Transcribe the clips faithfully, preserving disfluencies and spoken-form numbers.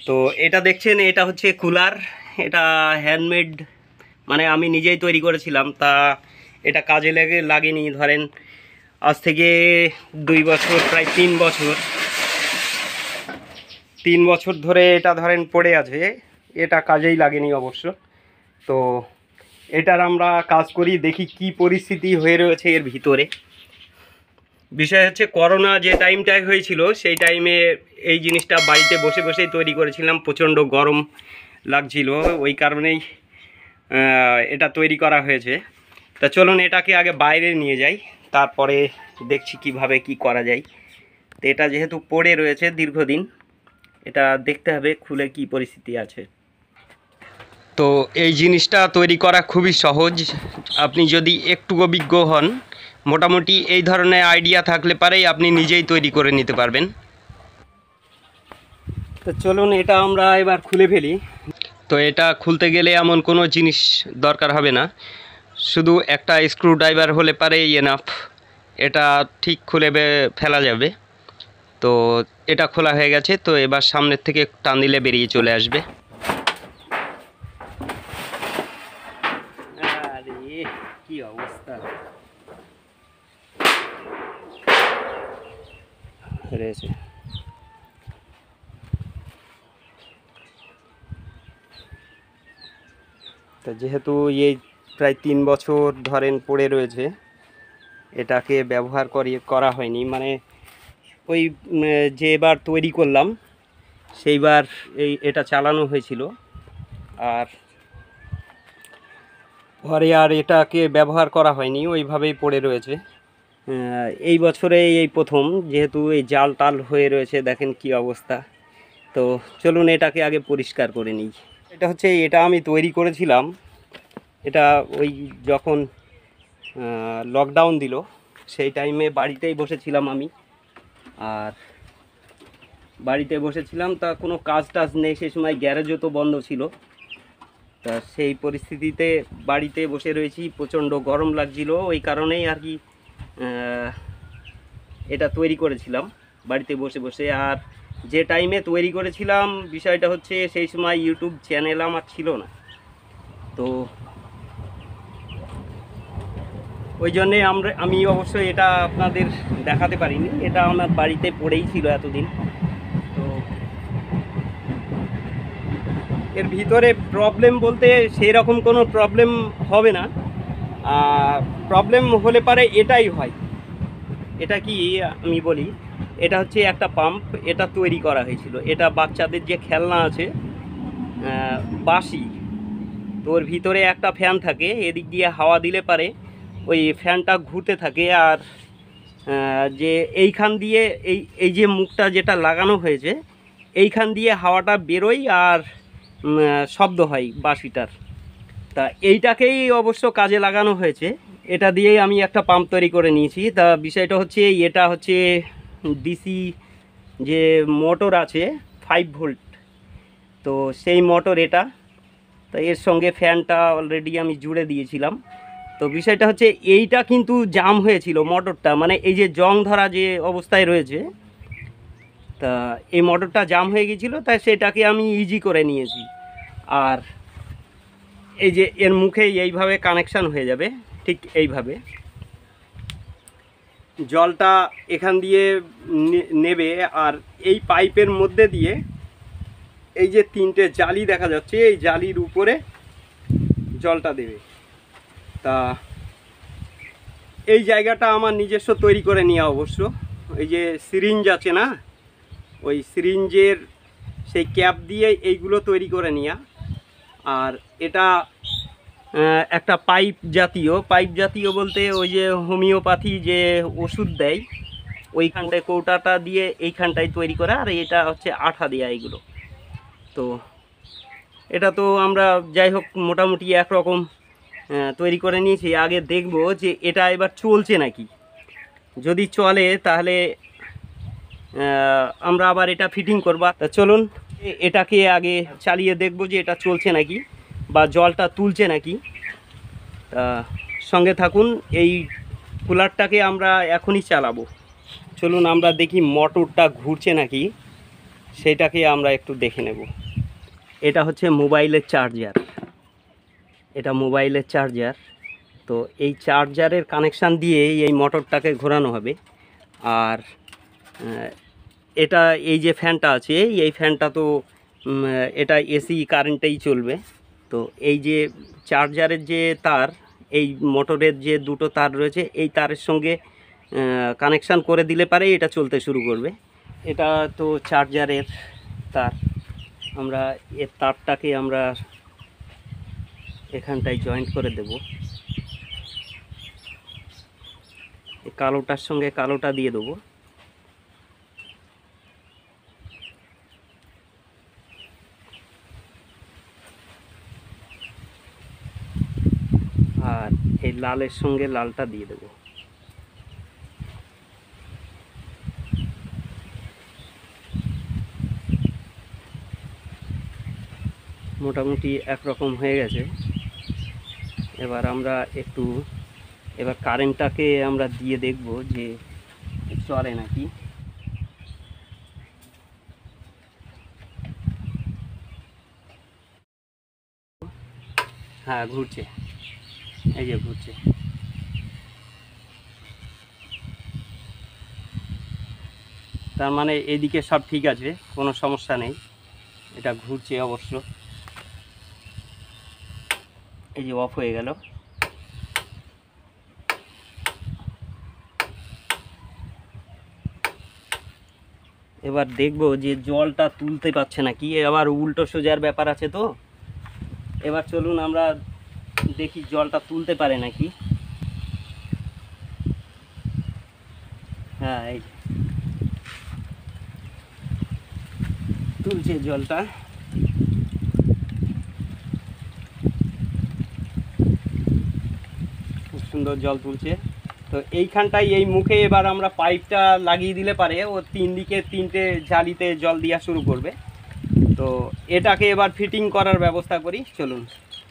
তো এটা দেখছেন, এটা হচ্ছে কুলার। এটা হ্যান্ডমেড, মানে আমি নিজেই তৈরি করেছিলাম। তা এটা কাজে লেগে লাগেনি ধরেন আজ থেকে দুই বছর, প্রায় তিন বছর তিন বছর ধরে এটা ধরেন পড়ে আছে। এটা কাজেই লাগেনি অবশ্য। তো এটার আমরা কাজ করি, দেখি কি পরিস্থিতি হয়ে রয়েছে এর ভিতরে। বিষয় হচ্ছে করোনা যে টাইমটায় হয়েছিল সেই টাইমে এই জিনিসটা বাড়িতে বসে বসেই তৈরি করেছিলাম। প্রচণ্ড গরম লাগছিল, ওই কারণেই এটা তৈরি করা হয়েছে। তা চলুন এটাকে আগে বাইরে নিয়ে যাই, তারপরে দেখছি কিভাবে কি করা যায়। তো এটা যেহেতু পড়ে রয়েছে দীর্ঘদিন, এটা দেখতে হবে খুলে কি পরিস্থিতি আছে। তো এই জিনিসটা তৈরি করা খুবই সহজ। আপনি যদি একটু অভিজ্ঞ হন, মোটামুটি এই ধরনের আইডিয়া থাকলে পারেই আপনি নিজেই তৈরি করে নিতে পারবেন। তো চলুন এটা আমরা এবার খুলে ফেলি। তো এটা খুলতে গেলে এমন কোনো জিনিস দরকার হবে না, শুধু একটা স্ক্রু ড্রাইভার হলে পারেই এনাফ। এটা ঠিক খুলে ফেলা যাবে। তো এটা খোলা হয়ে গেছে। তো এবার সামনের থেকে টান দিলে বেরিয়ে চলে আসবে। আরে কি অবস্থা রয়েছে। তো যেহেতু এই প্রায় তিন বছর ধরেন পড়ে রয়েছে, এটাকে ব্যবহার করি করা হয়নি। মানে ওই যেবার তৈরি করলাম সেইবার এই এটা চালানো হয়েছিল, আর পরে আর এটাকে ব্যবহার করা হয়নি, ওইভাবেই পড়ে রয়েছে। এই বছরে এই প্রথম যেহেতু এই জাল টাল হয়ে রয়েছে, দেখেন কি অবস্থা। তো চলুন এটাকে আগে পরিষ্কার করে নিই। এটা হচ্ছে, এটা আমি তৈরি করেছিলাম, এটা ওই যখন লকডাউন দিল সেই টাইমে বাড়িতেই বসেছিলাম আমি। আর বাড়িতে বসেছিলাম, তা কোনো কাজ টাজ নেই, সে সময় গ্যারেজও তো বন্ধ ছিল। তা সেই পরিস্থিতিতে বাড়িতে বসে রয়েছি, প্রচণ্ড গরম লাগছিল, ওই কারণেই আর কি এটা তৈরি করেছিলাম বাড়িতে বসে বসে। আর যে টাইমে তৈরি করেছিলাম বিষয়টা হচ্ছে সেই সময় ইউটিউব চ্যানেল আমার ছিল না, তো ওই জন্যে আমরা আমি অবশ্যই এটা আপনাদের দেখাতে পারিনি। এটা আমার বাড়িতে পড়েই ছিল এতদিন। তো এর ভিতরে প্রবলেম বলতে সেই রকম কোনো প্রবলেম হবে না। প্রবলেম হলে পারে এটাই হয়। এটা কি আমি বলি, এটা হচ্ছে একটা পাম্প, এটা তৈরি করা হয়েছিল। এটা বাচ্চাদের যে খেলনা আছে বাঁশি, তো ওর ভিতরে একটা ফ্যান থাকে, এদিক দিয়ে হাওয়া দিলে পারে ওই ফ্যানটা ঘুরতে থাকে। আর যে এইখান দিয়ে এই এই যে মুখটা যেটা লাগানো হয়েছে, এইখান দিয়ে হাওয়াটা বেরোয় আর শব্দ হয় বাঁশিটার। তা এইটাকেই অবশ্য কাজে লাগানো হয়েছে। এটা দিয়েই আমি একটা পাম্প তৈরি করে নিয়েছি। তা বিষয়টা হচ্ছে, এটা হচ্ছে ডিসি যে মোটর আছে ফাইভ ভোল্ট, তো সেই মোটর এটা। তো এর সঙ্গে ফ্যানটা অলরেডি আমি জুড়ে দিয়েছিলাম। তো বিষয়টা হচ্ছে এইটা কিন্তু জাম হয়েছিল মোটরটা, মানে এই যে জং ধরা যে অবস্থায় রয়েছে, তা এই মোটরটা জাম হয়ে গিয়েছিলো, তাই সেটাকে আমি ইজি করে নিয়েছি। আর এই যে এর মুখেই এইভাবে কানেকশান হয়ে যাবে, ঠিক এইভাবে জলটা এখান দিয়ে নেবে। আর এই পাইপের মধ্যে দিয়ে এই যে তিনটে জালি দেখা যাচ্ছে, এই জালির উপরে জলটা দেবে। তা এই জায়গাটা আমার নিজস্ব তৈরি করে নেওয়া অবশ্য। এই যে সিরিঞ্জ আছে না, ওই সিরিঞ্জের সেই ক্যাপ দিয়ে এইগুলো তৈরি করে নেওয়া। আর এটা একটা পাইপ জাতীয়, পাইপ জাতীয় বলতে ওই যে হোমিওপ্যাথি যে ওষুধ দেয় ওইখানটায় কৌটাটা দিয়ে এইখানটায় তৈরি করা। আর এটা হচ্ছে আঠা দেওয়া এইগুলো। তো এটা তো আমরা যাই হোক মোটামুটি একরকম তৈরি করে নিয়েছি। আগে দেখব যে এটা এবার চলছে নাকি। যদি চলে তাহলে আমরা আবার এটা ফিটিং করব। তা চলুন এটাকে আগে চালিয়ে দেখব যে এটা চলছে নাকি বা জলটা তুলছে নাকি। তা সঙ্গে থাকুন, এই কুলারটাকে আমরা এখনই চালাবো। চলুন আমরা দেখি মোটরটা ঘুরছে নাকি। সেটাকে আমরা একটু দেখে নেব। এটা হচ্ছে মোবাইলের চার্জার, এটা মোবাইলের চার্জার। তো এই চার্জারের কানেকশান দিয়েই এই মোটরটাকে ঘোরানো হবে। আর এটা এই যে ফ্যানটা আছে, এই ফ্যানটা তো এটা এসি কারেন্টেই চলবে। তো এই যে চার্জারের যে তার, এই মোটরের যে দুটো তার রয়েছে, এই তারের সঙ্গে কানেকশান করে দিলে পারে এটা চলতে শুরু করবে। এটা তো চার্জারের তার, আমরা এর তারটাকে আমরা এখানটায় জয়েন্ট করে দেব। এই কালোটার সঙ্গে কালোটা দিয়ে দেবো। আর এই লালের সঙ্গে লালটা দিয়ে দেবো। মোটামুটি একরকম হয়ে গেছে। এবার আমরা একটু এবার কারেন্টটাকে আমরা দিয়ে দেখব যে চলে নাকি। হ্যাঁ, ঘুরছে, এই যে ঘুরছে। তার মানে এদিকে সব ঠিক আছে, কোনো সমস্যা নেই, এটা ঘুরছে অবশ্য। এই যে অফ হয়ে গেল। এবার দেখব যে জলটা তুলতে পারছে নাকি, আবার উল্টো সোজার ব্যাপার আছে। তো এবার চলুন আমরা দেখি জলটা তুলতে পারে নাকি। হ্যাঁ, এই তুলছে জলটা। খুব সুন্দর জল তুলছে। তো এইখানটায় এই মুখে এবার আমরা পাইপটা লাগিয়ে দিলে পারে ও তিন দিকে তিনটে জালিতে জল দেওয়া শুরু করবে। তো এটাকে এবার ফিটিং করার ব্যবস্থা করি, চলুন।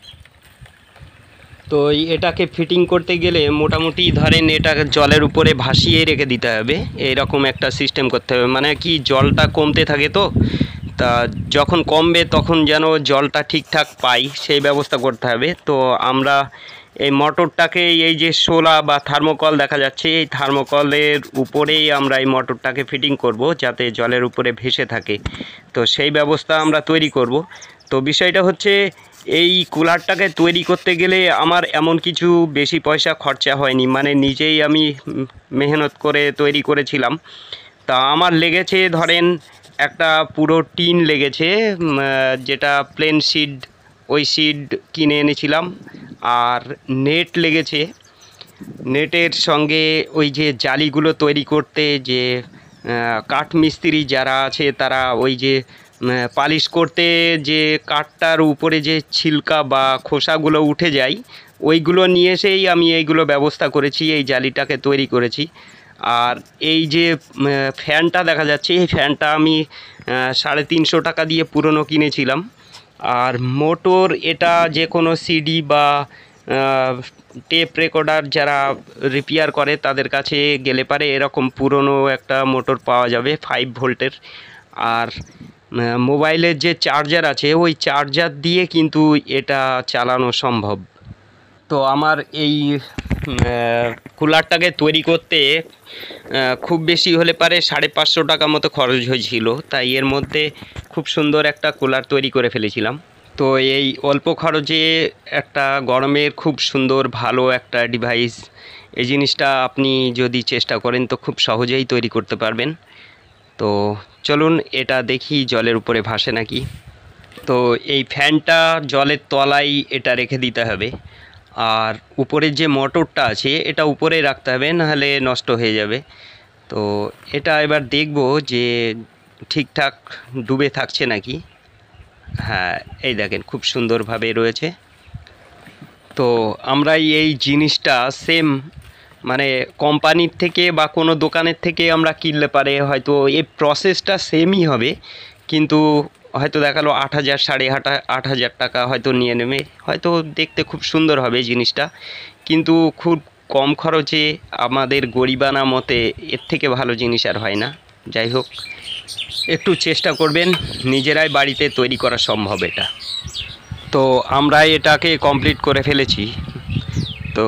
তো এটাকে ফিটিং করতে গেলে মোটামুটি ধরেন এটাকে জলের উপরে ভাসিয়ে রেখে দিতে হবে, এইরকম একটা সিস্টেম করতে হবে। মানে কি, জলটা কমতে থাকে, তো তা যখন কমবে তখন যেন জলটা ঠিকঠাক পাই সেই ব্যবস্থা করতে হবে। তো আমরা এই মোটরটাকে, এই যে শোলা বা থার্মোকল দেখা যাচ্ছে, এই থার্মোকলের উপরেই আমরা এই মোটরটাকে ফিটিং করব যাতে জলের উপরে ভেসে থাকে। তো সেই ব্যবস্থা আমরা তৈরি করব। তো বিষয়টা হচ্ছে, এই কুলারটাকে তৈরি করতে গেলে আমার এমন কিছু বেশি পয়সা খরচা হয়নি, মানে নিজেই আমি মেহনত করে তৈরি করেছিলাম। তা আমার লেগেছে ধরেন একটা পুরো টিন লেগেছে, যেটা প্লেন সিড, ওই সিড কিনে এনেছিলাম। আর নেট লেগেছে, নেটের সঙ্গে ওই যে জালিগুলো তৈরি করতে যে কাঠ মিস্ত্রি যারা আছে তারা ওই যে পালিশ করতে যে কাঠটার উপরে যে ছিলকা বা খোসাগুলো উঠে যায়, ওইগুলো নিয়ে এসেই আমি এইগুলো ব্যবস্থা করেছি, এই জালিটাকে তৈরি করেছি। আর এই যে ফ্যানটা দেখা যাচ্ছে, এই ফ্যানটা আমি সাড়ে তিনশো টাকা দিয়ে পুরনো কিনেছিলাম। আর মোটর, এটা যে কোনো সিডি বা টেপ রেকর্ডার যারা রিপেয়ার করে তাদের কাছে গেলে পারে এরকম পুরনো একটা মোটর পাওয়া যাবে ফাইভ ভোল্টের। আর মোবাইলের যে চার্জার আছে, ওই চার্জার দিয়ে কিন্তু এটা চালানো সম্ভব। তো আমার এই কুলারটাকে তৈরি করতে খুব বেশি হলে পারে সাড়ে পাঁচশো টাকা মতো খরচ হয়েছিল, তাই এর মধ্যে খুব সুন্দর একটা কুলার তৈরি করে ফেলেছিলাম। তো এই অল্প খরচে একটা গরমের খুব সুন্দর ভালো একটা ডিভাইস, এই জিনিসটা আপনি যদি চেষ্টা করেন তো খুব সহজেই তৈরি করতে পারবেন। তো চলুন এটা দেখি জলের উপরে ভাসে নাকি। তো এই ফ্যানটা জলের তলায় এটা রেখে দিতে হবে। আর উপরের যে মোটরটা আছে এটা উপরে রাখতে হবে, নাহলে নষ্ট হয়ে যাবে। তো এটা এবার দেখব যে ঠিকঠাক ডুবে থাকছে নাকি। হ্যাঁ, এই দেখেন খুব সুন্দরভাবে রয়েছে। তো আমরা এই জিনিসটা সেম মানে কোম্পানির থেকে বা কোনো দোকানের থেকে আমরা কিনলে পারে হয়তো এই প্রসেসটা সেমই হবে, কিন্তু হয়তো দেখালো আট হাজার সাড়ে আট আট হাজার টাকা হয়তো নিয়ে নেবে, হয়তো দেখতে খুব সুন্দর হবে জিনিসটা, কিন্তু খুব কম খরচে আমাদের গরিবানা মতে এর থেকে ভালো জিনিস আর হয় না। যাই হোক, একটু চেষ্টা করবেন, নিজেরাই বাড়িতে তৈরি করা সম্ভব এটা। তো আমরা এটাকে কমপ্লিট করে ফেলেছি। তো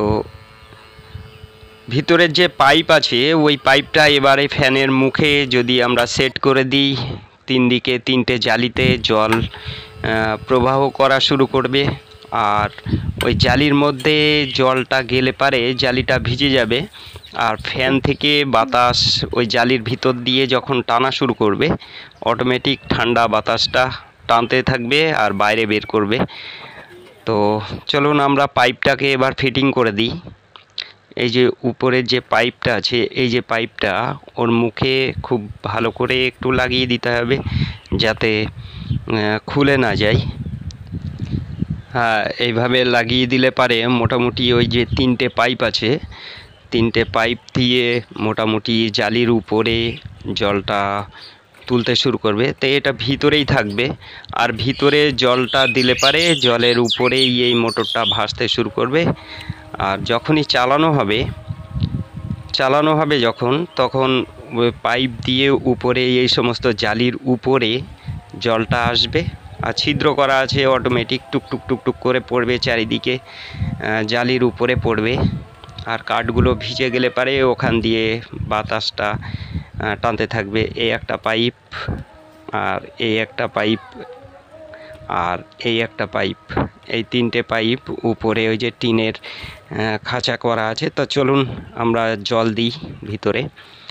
ভিতরের যে পাইপ আছে ওই পাইপটা এবারে ফ্যানের মুখে যদি আমরা সেট করে দিই, তিন দিকে তিনটে জালিতে জল প্রবাহ করা শুরু করবে। আর ওই জালির মধ্যে জলটা গেলে পারে জালিটা ভিজে যাবে, আর ফ্যান থেকে বাতাস ওই জালির ভিতর দিয়ে যখন টানা শুরু করবে, অটোমেটিক ঠান্ডা বাতাসটা টানতে থাকবে আর বাইরে বের করবে। তো চলুন আমরা পাইপটাকে এবার ফিটিং করে দিই। এই যে উপরের যে পাইপটা আছে, এই যে পাইপটা ওর মুখে খুব ভালো করে একটু লাগিয়ে দিতে হবে যাতে খুলে না যায়। হ্যাঁ, এইভাবে লাগিয়ে দিলে পারে মোটামুটি ওই যে তিনটে পাইপ আছে, তিনটে পাইপ দিয়ে মোটামুটি জালির উপরে জলটা তুলতে শুরু করবে। তো এটা ভিতরেই থাকবে, আর ভিতরে জলটা দিলে পারে জলের উপরেই এই মোটরটা ভাসতে শুরু করবে। আর যখনই চালানো হবে চালানো হবে যখন তখন ওই পাইপ দিয়ে উপরে এই সমস্ত জালির উপরে জলটা আসবে, আর ছিদ্র করা আছে, অটোমেটিক টুকটুক টুকটুক করে পড়বে চারিদিকে, জালির উপরে পড়বে। আর কাঠগুলো ভিজে গেলে পারে ওখান দিয়ে বাতাসটা টানতে থাকবে। এই একটা পাইপ, আর এই একটা পাইপ, আর এই একটা পাইপ, এই তিনটে পাইপ উপরে ওই যে টিনের খাঁচা করা আছে। তো চলুন আমরা জল দিই ভিতরে।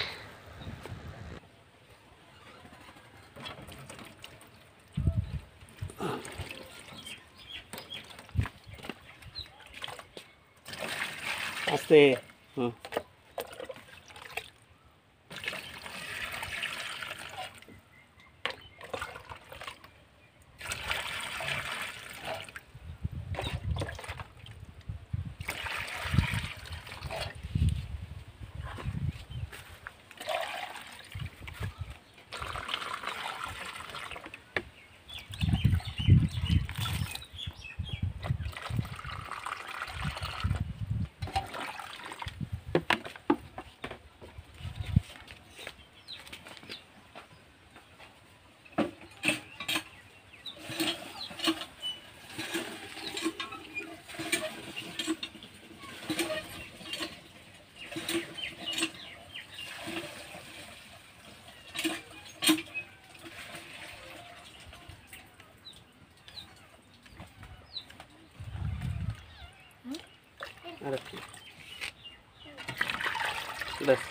আস্তে হুম बस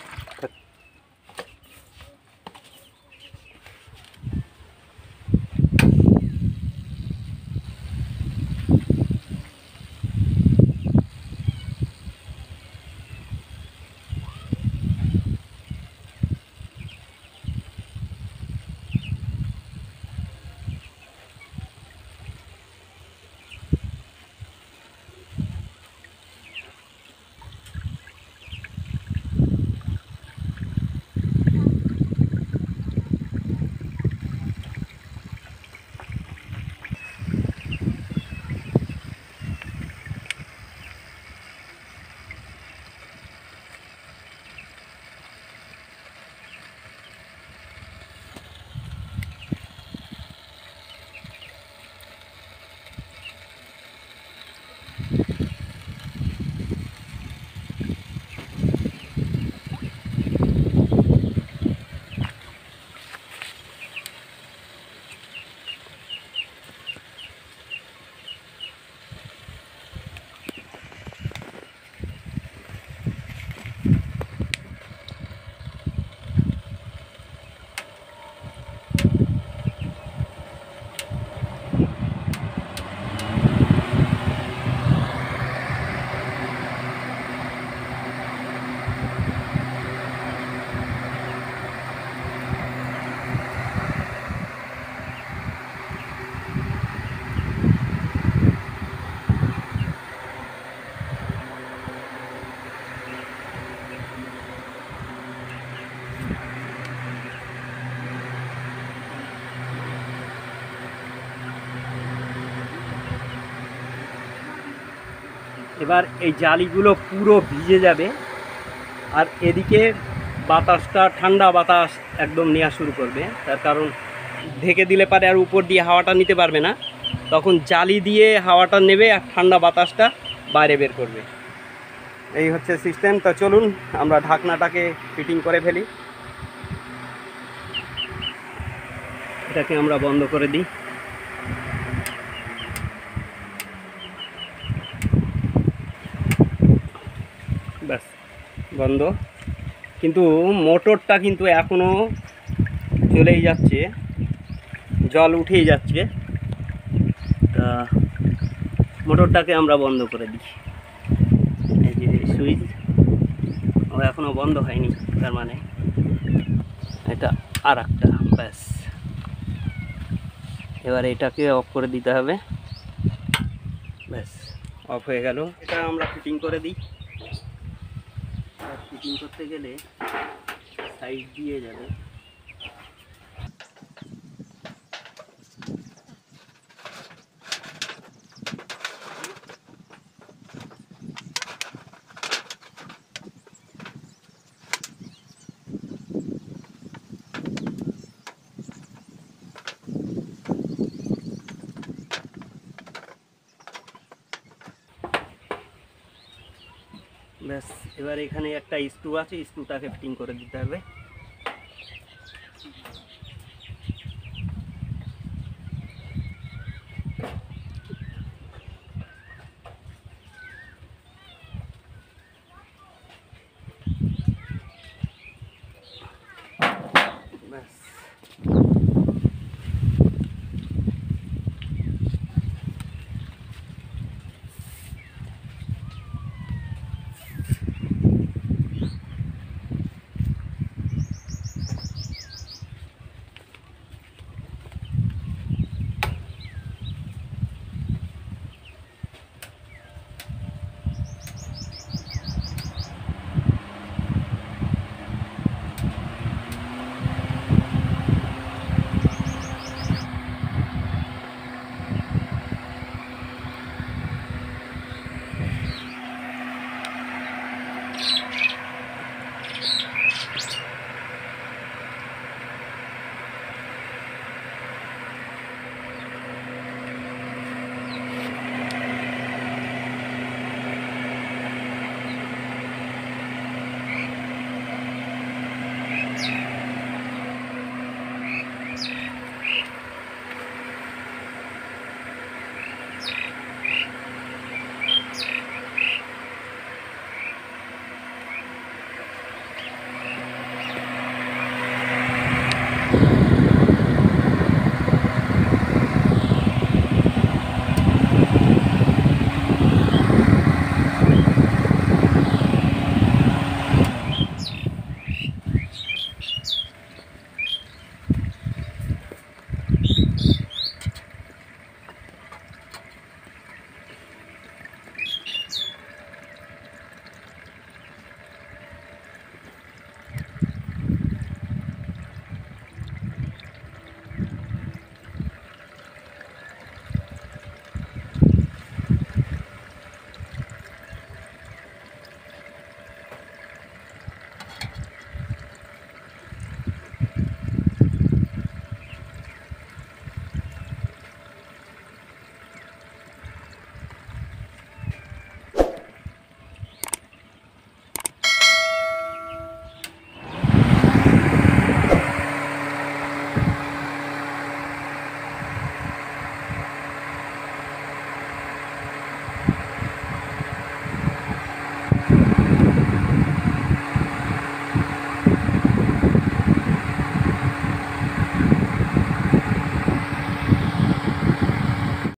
এবার এই জালিগুলো পুরো ভিজে যাবে, আর এদিকে বাতাসটা ঠান্ডা বাতাস একদম নেওয়া শুরু করবে। তার কারণ ঢেকে দিলে পারে আর উপর দিয়ে হাওয়াটা নিতে পারবে না, তখন জালি দিয়ে হাওয়াটা নেবে আর ঠান্ডা বাতাসটা বাইরে বের করবে। এই হচ্ছে সিস্টেম। তো চলুন আমরা ঢাকনাটাকে ফিটিং করে ফেলি। এটাকে আমরা বন্ধ করে দিই। ব্যাস বন্ধ। কিন্তু মোটরটা কিন্তু এখনও চলেই যাচ্ছে, জল উঠেই যাচ্ছে। তা মোটরটাকে আমরা বন্ধ করে দিই। এই যে সুইচ, ও এখনও বন্ধ হয়নি, তার মানে এটা আর একটা। ব্যাস এবার এটাকে অফ করে দিতে হবে। ব্যাস অফ হয়ে গেল। এটা আমরা ফিটিং করে দিই। ফিটিং করতে গেলে সাইড দিয়ে যাবে। ব্যাস এবার এখানে একটা স্ক্রু আছে, স্ক্রুটাকে ফিটিং করে দিতে হবে।